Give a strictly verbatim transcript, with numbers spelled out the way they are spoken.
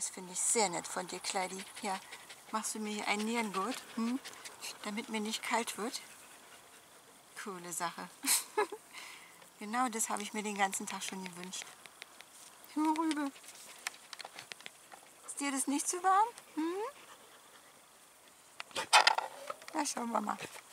Das finde ich sehr nett von dir, Kleidi. Ja, machst du mir hier ein Nierengurt, hm? Damit mir nicht kalt wird? Coole Sache. Genau das habe ich mir den ganzen Tag schon gewünscht. Rübe. Ist dir das nicht zu warm? Hm? Na, schauen wir mal.